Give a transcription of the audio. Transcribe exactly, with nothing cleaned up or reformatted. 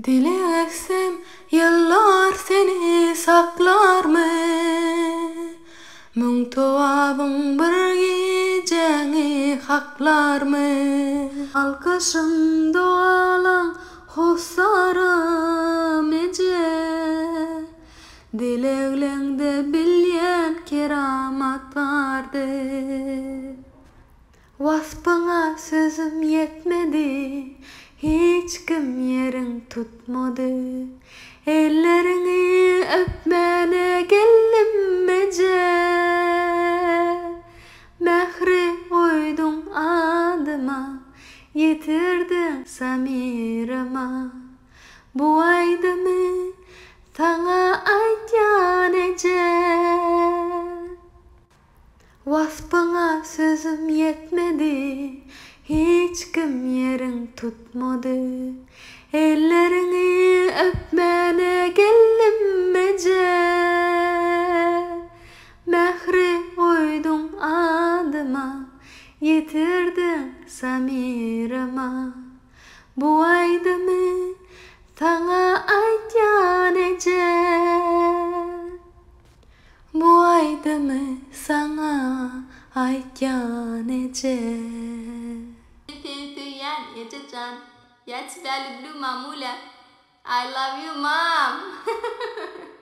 Dilesem yıllar seni saklar mı? Mung tuabın bir geceni haklar mı? Alkışın dualan husarım ece. Dileklerinde bilyen keramat vardı. Vasfına sözüm yetmedi, hiç kim yerin tutmadı. Ellerini öpmene geldim ece. Mehri koydun adıma, yitirdin samirama. Bu aydı mı sana aytyan ece. Vasfına sözüm yetmedi, hiç kim yerin tutmadı. Ellerini öpmene geldim ece. Mehri koydun adıma, yitirdin samirama. Bu aydı mı sana aytyan ece. Bu aydı mı sana aytyan ece. Yes, Blue Mamula. I love you, Mom.